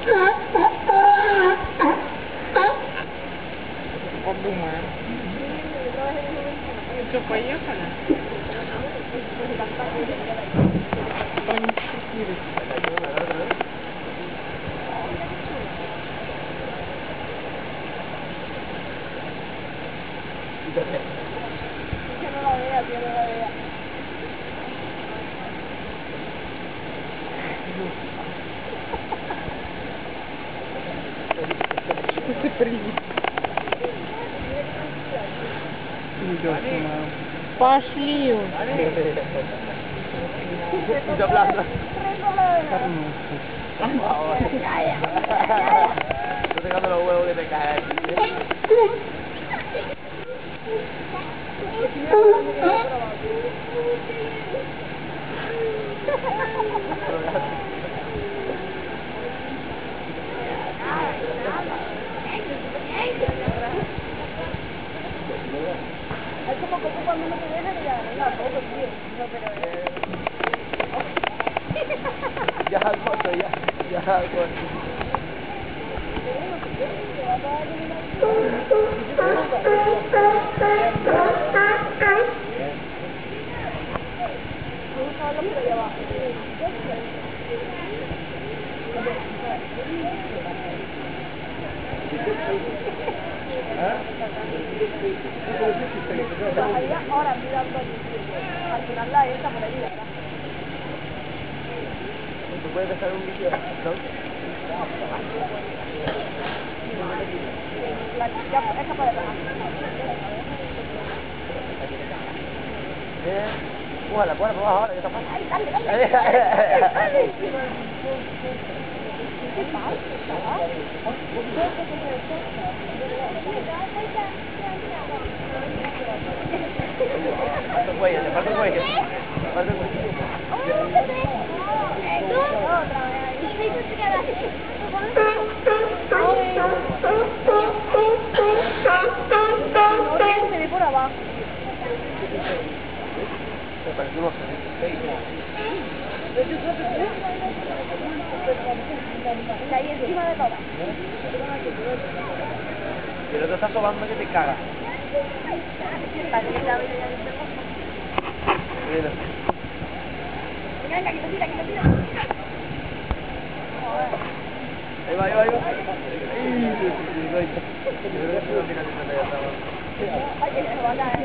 Подумаем. Ну что, поехали? Que no la vea, que no la vea. Что ты привез? Пошли уже. Estoy dejando los huevos que te caen. Es como que cuando uno te deja ya, no, todo tío. No, pero... Ya algo, ya algo. Ahora mirando al final la esta por ahí, ¿verdad? ¿Tú puedes dejar un vídeo? ¿No? Ya, esta para atrás. Pújala por abajo ahora, ya está fácil. Ay, dale, dale. ¿Qué pasa? Falta un cuello, te falta un cuello. Falta un cuello. Se ve por abajo. Me pareció un oso. Está ahí encima de todas. Y el otro está sobando que te caga. Mira. Venga, quita. Ahí va. Ay, que se va a caer.